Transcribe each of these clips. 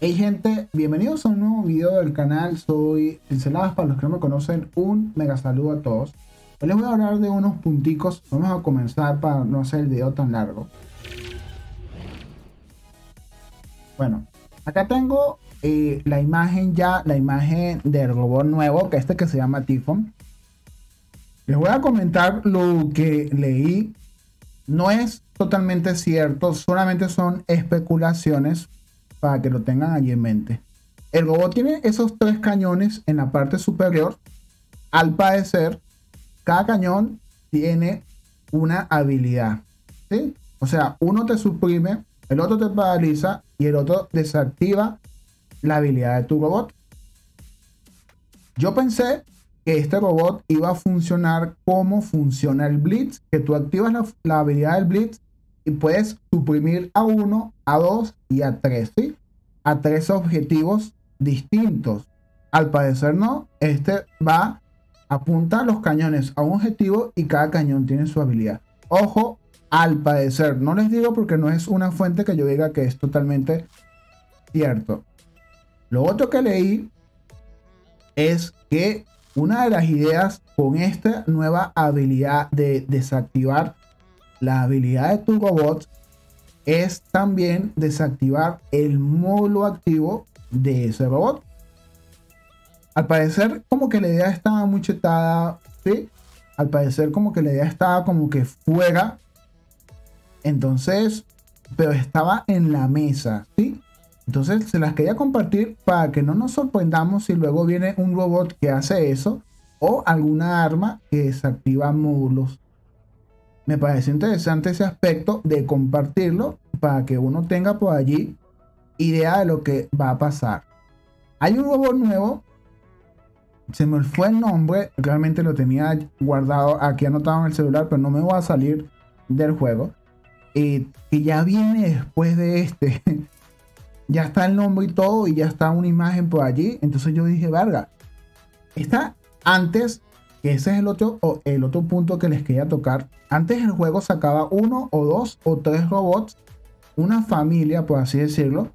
Hey gente, bienvenidos a un nuevo video del canal. Soy Enceladas, para los que no me conocen, un mega saludo a todos. Hoy les voy a hablar de unos punticos. Vamos a comenzar para no hacer el video tan largo. Bueno, acá tengo la imagen del robot nuevo, que se llama Typhon. Les voy a comentar lo que leí. No es totalmente cierto, solamente son especulaciones para que lo tengan allí en mente. El robot tiene esos tres cañones en la parte superior. Al parecer, cada cañón tiene una habilidad, ¿sí? O sea, uno te suprime, el otro te paraliza y el otro desactiva la habilidad de tu robot. Yo pensé que este robot iba a funcionar como funciona el Blitz, que tú activas la habilidad del Blitz y puedes suprimir a uno, a dos y a tres, ¿sí? A tres objetivos distintos. Al parecer no, este apunta los cañones a un objetivo y cada cañón tiene su habilidad. Ojo, al parecer, no les digo porque no es una fuente que yo diga que es totalmente cierto. Lo otro que leí es que una de las ideas con esta nueva habilidad de desactivar la habilidad de tu robot es también desactivar el módulo activo de ese robot. Al parecer como que la idea estaba muy chetada, ¿sí? Al parecer como que la idea estaba como que fuera. Entonces, pero estaba en la mesa, ¿sí? Entonces se las quería compartir para que no nos sorprendamos si luego viene un robot que hace eso o alguna arma que desactiva módulos. Me parece interesante ese aspecto de compartirlo para que uno tenga por allí idea de lo que va a pasar. Hay un robot nuevo, se me fue el nombre, realmente lo tenía guardado aquí anotado en el celular, pero no me va a salir del juego. Y ya viene después de este. Ya está el nombre y todo, y ya está una imagen por allí. Entonces yo dije, verga, está antes, que ese es el otro punto que les quería tocar. Antes el juego sacaba uno o dos o tres robots, una familia, por así decirlo.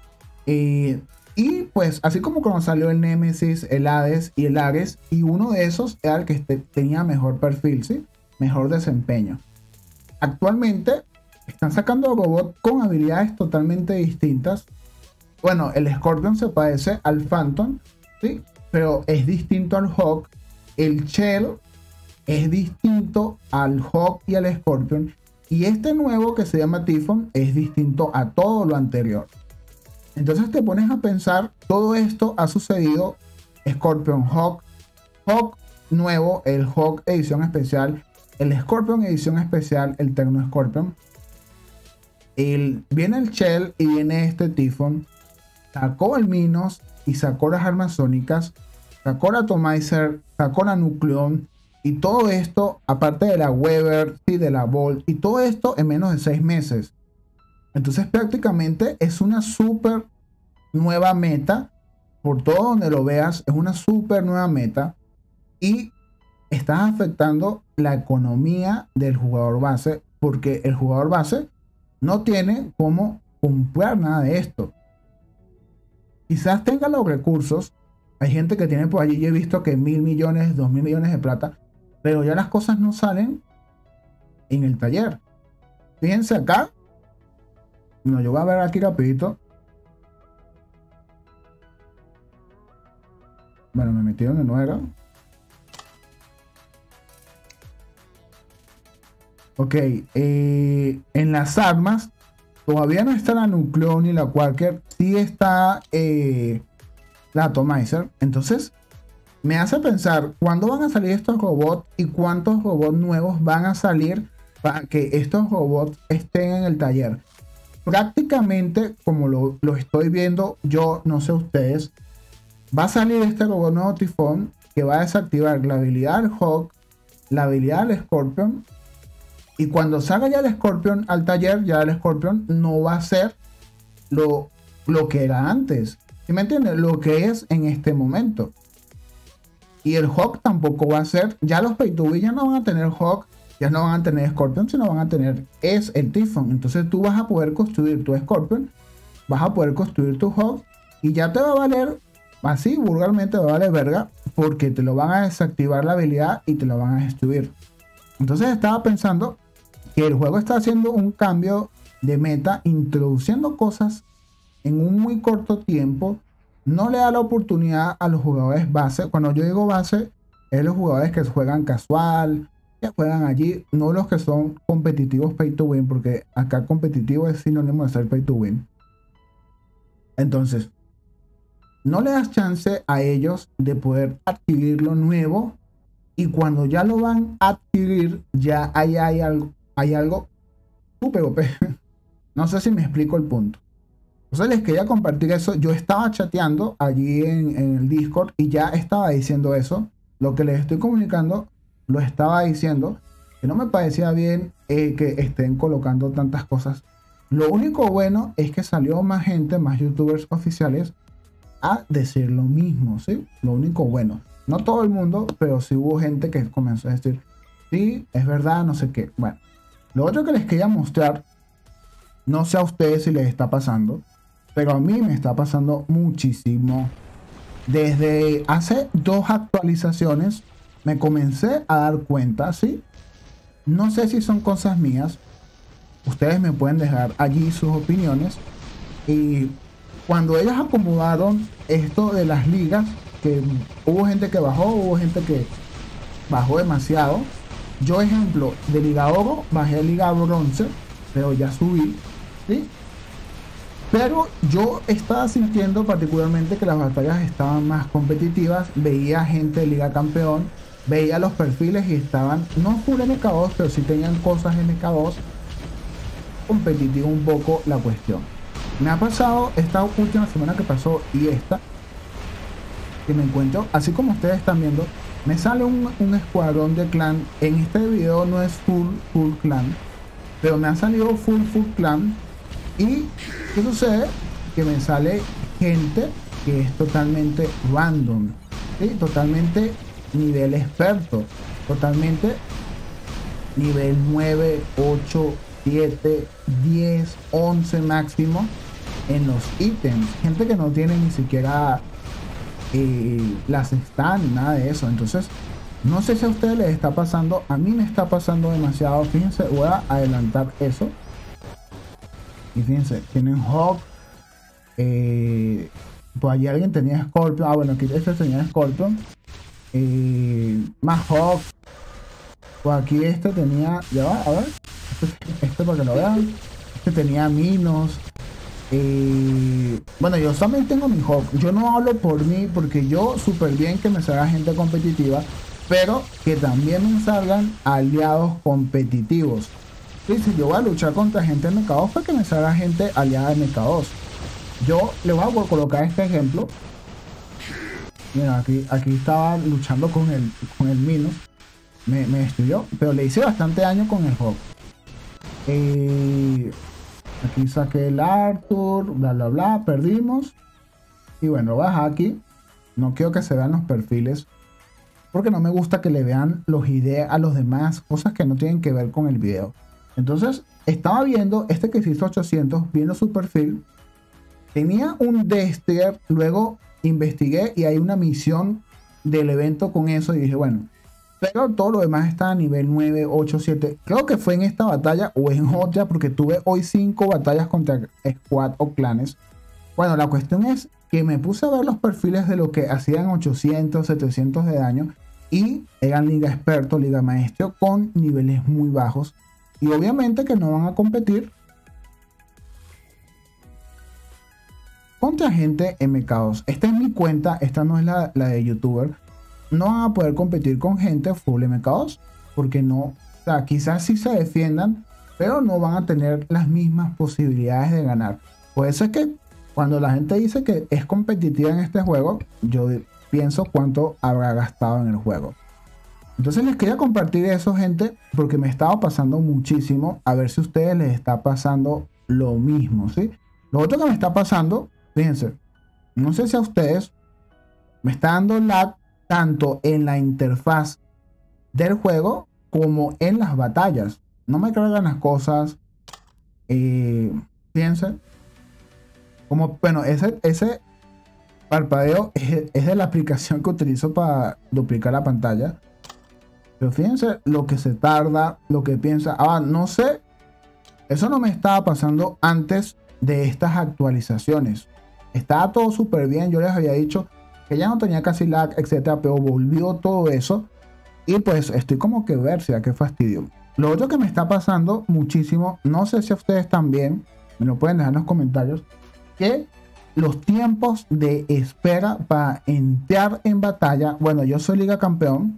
Y pues así como cuando salió el Nemesis, el Hades y el Ares, y uno de esos era el que tenía mejor perfil, ¿sí? Mejor desempeño. Actualmente están sacando robots con habilidades totalmente distintas. Bueno, el Scorpion se parece al Phantom, ¿sí? Pero es distinto al Hawk. El Shell es distinto al Hawk y al Scorpion. Y este nuevo que se llama Typhon es distinto a todo lo anterior. Entonces te pones a pensar, todo esto ha sucedido. Scorpion, Hawk nuevo, el Hawk edición especial, el Scorpion edición especial, el Tecno Scorpion. Viene el Shell y viene este Typhon. Sacó el Minos y sacó las armas sónicas, sacó la Atomizer, sacó la Nucleon y todo esto, aparte de la Weber y de la Bolt, y todo esto en menos de 6 meses. Entonces prácticamente es una súper nueva meta, por todo donde lo veas, es una súper nueva meta y estás afectando la economía del jugador base, porque el jugador base no tiene cómo comprar nada de esto. Quizás tenga los recursos. Hay gente que tiene por allí, yo he visto que 1.000 millones, 2.000 millones de plata, pero ya las cosas no salen en el taller. Fíjense acá. No, yo voy a ver aquí rapidito. Bueno, me metí donde no era. Ok, en las armas todavía no está la Nucleon ni la Quaker, sí está la Atomizer. Entonces me hace pensar cuándo van a salir estos robots y cuántos robots nuevos van a salir para que estos robots estén en el taller. Prácticamente, como lo estoy viendo, yo no sé ustedes, va a salir este robot nuevo Typhon que va a desactivar la habilidad del Hawk, la habilidad del Scorpion. Y cuando salga ya el Scorpion al taller, ya el Scorpion no va a ser lo que era antes. ¿Sí me entiendes? Lo que es en este momento. Y el Hawk tampoco va a ser. Ya los Pay to Win ya no van a tener Hawk, ya no van a tener Scorpion, sino van a tener el Typhon. Entonces tú vas a poder construir tu Scorpion, vas a poder construir tu Hawk y ya te va a valer, así vulgarmente va a valer verga, porque te lo van a desactivar la habilidad y te lo van a destruir. Entonces estaba pensando que el juego está haciendo un cambio de meta, introduciendo cosas en un muy corto tiempo. No le da la oportunidad a los jugadores base. Cuando yo digo base, es los jugadores que juegan casual, que juegan allí, no los que son competitivos pay to win, porque acá competitivo es sinónimo de ser pay to win. Entonces, no le das chance a ellos de poder adquirir lo nuevo, y cuando ya lo van a adquirir, ya hay algo súper OP. No sé si me explico el punto. Entonces les quería compartir eso. Yo estaba chateando allí en el Discord y ya estaba diciendo eso. Lo que les estoy comunicando lo estaba diciendo, que no me parecía bien que estén colocando tantas cosas. Lo único bueno es que salió más gente, más youtubers oficiales a decir lo mismo, ¿sí? Lo único bueno. No todo el mundo, pero sí hubo gente que comenzó a decir, sí, es verdad, no sé qué. Bueno, lo otro que les quería mostrar, no sé a ustedes si les está pasando, pero a mí me está pasando muchísimo. Desde hace 2 actualizaciones me comencé a dar cuenta, ¿sí? No sé si son cosas mías. Ustedes me pueden dejar allí sus opiniones. Y cuando ellos acomodaron esto de las ligas, que hubo gente que bajó, hubo gente que bajó demasiado. Yo, ejemplo, de Liga Oro bajé a Liga Bronce, pero ya subí, ¿sí? Pero yo estaba sintiendo particularmente que las batallas estaban más competitivas. Veía gente de Liga Campeón, veía los perfiles y estaban, no full MK2, pero sí tenían cosas MK2. Competitivo un poco la cuestión. Me ha pasado esta última semana que pasó y esta, que me encuentro, así como ustedes están viendo, me sale un escuadrón de clan. En este video no es full clan, pero me ha salido full clan. Y ¿qué sucede? Que me sale gente que es totalmente random, ¿sí? Totalmente nivel experto, totalmente nivel 9, 8, 7, 10, 11 máximo en los ítems. Gente que no tiene ni siquiera las stands, nada de eso. Entonces, no sé si a ustedes les está pasando, a mí me está pasando demasiado. Fíjense, voy a adelantar eso. Y fíjense, tienen Hawk. Pues allí alguien tenía Scorpion. Ah, bueno, aquí este tenía Scorpion. Más Hawk. Pues aquí este tenía. Ya va, a ver. Este para que lo vean. Este tenía Minos. Bueno, yo también tengo mi Hawk. Yo no hablo por mí, porque yo súper bien que me salga gente competitiva, pero que también me salgan aliados competitivos. Y si yo voy a luchar contra gente de MK2, pues que me salga gente aliada de MK2. Yo le voy a colocar este ejemplo. Mira, aquí estaba luchando con el Minos. Me destruyó, pero le hice bastante daño con el Hawk. Aquí saqué el Arthur, bla bla bla, perdimos. Y bueno, baja aquí. No quiero que se vean los perfiles, porque no me gusta que le vean los ideas a los demás, cosas que no tienen que ver con el video. Entonces, estaba viendo este que se hizo 800, viendo su perfil. Tenía un Dexter, luego investigué y hay una misión del evento con eso y dije, bueno, pero todo lo demás está a nivel 9, 8, 7. Creo que fue en esta batalla o en otra, porque tuve hoy 5 batallas contra squad o clanes. Bueno, la cuestión es que me puse a ver los perfiles de lo que hacían 800, 700 de daño y eran liga experto, liga maestro con niveles muy bajos. Y obviamente que no van a competir contra gente MK2. Esta es mi cuenta, esta no es la de youtuber. No van a poder competir con gente full MK2, porque no, o sea, quizás sí se defiendan, pero no van a tener las mismas posibilidades de ganar. Por eso es que cuando la gente dice que es competitiva en este juego, yo pienso cuánto habrá gastado en el juego. Entonces les quería compartir eso, gente, porque me estaba pasando muchísimo. A ver si a ustedes les está pasando lo mismo, ¿sí? Lo otro que me está pasando, fíjense, no sé si a ustedes me está dando lag tanto en la interfaz del juego como en las batallas. No me cargan las cosas. Fíjense. Como, bueno, ese Parpadeo es de la aplicación que utilizo para duplicar la pantalla. Pero fíjense lo que se tarda, lo que piensa. No sé. Eso no me estaba pasando antes de estas actualizaciones. Estaba todo súper bien. Yo les había dicho que ya no tenía casi lag, etcétera. Pero volvió todo eso. Y pues estoy como que ver, qué fastidio. Lo otro que me está pasando muchísimo, no sé si a ustedes también, me lo pueden dejar en los comentarios, que los tiempos de espera para entrar en batalla, bueno, yo soy Liga Campeón,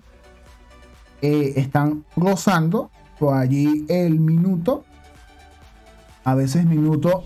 están rozando por allí el minuto, a veces minuto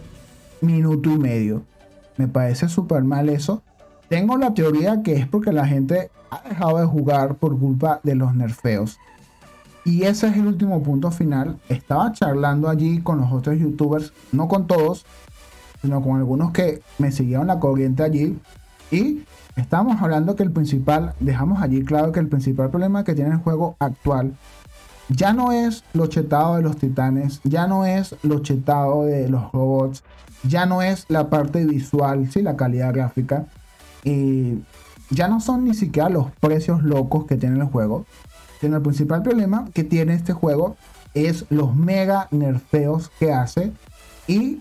y medio. Me parece súper mal eso. Tengo la teoría que es porque la gente ha dejado de jugar por culpa de los nerfeos. Y ese es el último punto final. Estaba charlando allí con los otros youtubers, no con todos, sino con algunos que me siguieron la corriente allí. Y estábamos hablando que dejamos allí claro que el principal problema que tiene el juego actual ya no es lo chetado de los titanes, ya no es lo chetado de los robots, ya no es la parte visual, ¿sí? La calidad gráfica. Y ya no son ni siquiera los precios locos que tiene el juego, sino el principal problema que tiene este juego es los mega nerfeos que hace y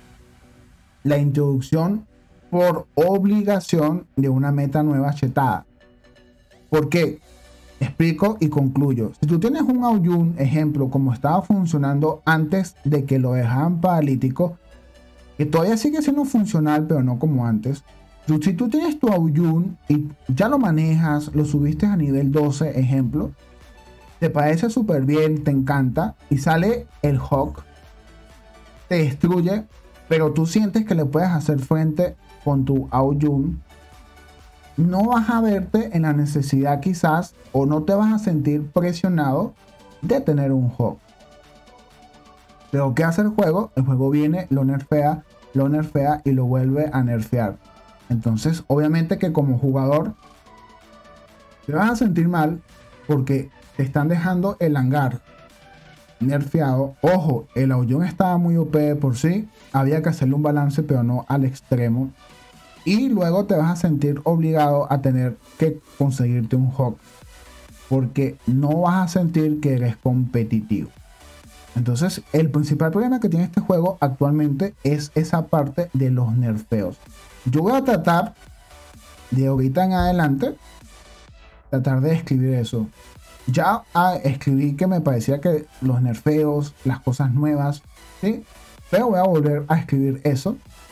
la introducción por obligación de una meta nueva chetada. ¿Por qué? Explico y concluyo. Si tú tienes un Aoyun, ejemplo, como estaba funcionando antes de que lo dejaran paralítico, que todavía sigue siendo funcional, pero no como antes. Si tú tienes tu Aoyun y ya lo manejas, lo subiste a nivel 12, ejemplo, te parece súper bien, te encanta, y sale el Hawk, te destruye, pero tú sientes que le puedes hacer frente con tu Aoyun, no vas a verte en la necesidad quizás, o no te vas a sentir presionado de tener un Hawk. Pero ¿qué hace el juego? El juego viene, lo nerfea y lo vuelve a nerfear. Entonces, obviamente que como jugador te vas a sentir mal porque te están dejando el hangar nerfeado. Ojo, el Aoyun estaba muy OP de por sí. Había que hacerle un balance, pero no al extremo. Y luego te vas a sentir obligado a tener que conseguirte un Hawk, porque no vas a sentir que eres competitivo. Entonces, el principal problema que tiene este juego actualmente es esa parte de los nerfeos. Yo voy a tratar de ahorita en adelante tratar de escribir eso. Ya escribí que me parecía que los nerfeos, las cosas nuevas, ¿sí? Pero voy a volver a escribir eso,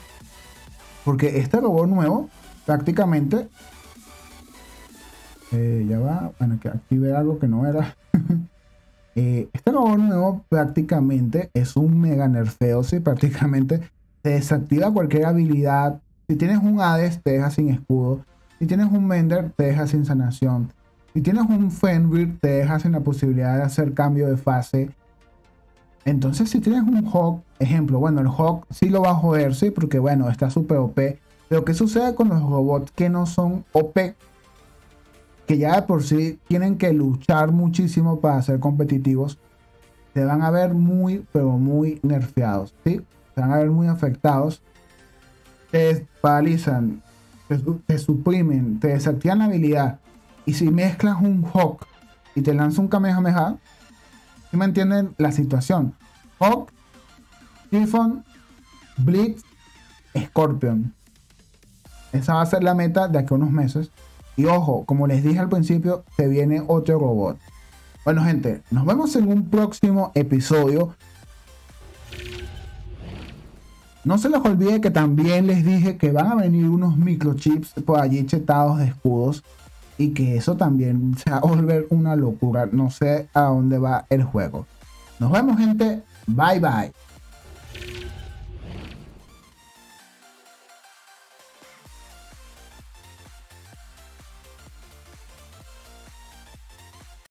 porque este robot nuevo prácticamente ya va, bueno, que activé algo que no era. Este robot nuevo prácticamente es un mega nerfeo, ¿sí? Prácticamente te desactiva cualquier habilidad. Si tienes un Hades, te deja sin escudo. Si tienes un Mender, te deja sin sanación. Si tienes un Fenrir, te deja sin la posibilidad de hacer cambio de fase. Entonces, si tienes un Hawk, ejemplo, bueno, el Hawk sí lo va a joder, sí, porque bueno, está súper OP. Pero ¿qué sucede con los robots que no son OP? Que ya de por sí tienen que luchar muchísimo para ser competitivos. Se van a ver muy, pero muy nerfeados, ¿sí? Se van a ver muy afectados. Te paralizan, te suprimen, te desactivan la habilidad. Y si mezclas un Hawk y te lanza un Kamehameha, ¿sí me entienden la situación? Hawk, Typhon, Blitz, Scorpion. Esa va a ser la meta de aquí a unos meses. Y ojo, como les dije al principio, se viene otro robot. Bueno, gente, nos vemos en un próximo episodio. No se les olvide que también les dije que van a venir unos microchips por allí chetados de escudos. Y que eso también se va a volver una locura. No sé a dónde va el juego. Nos vemos, gente. Bye, bye.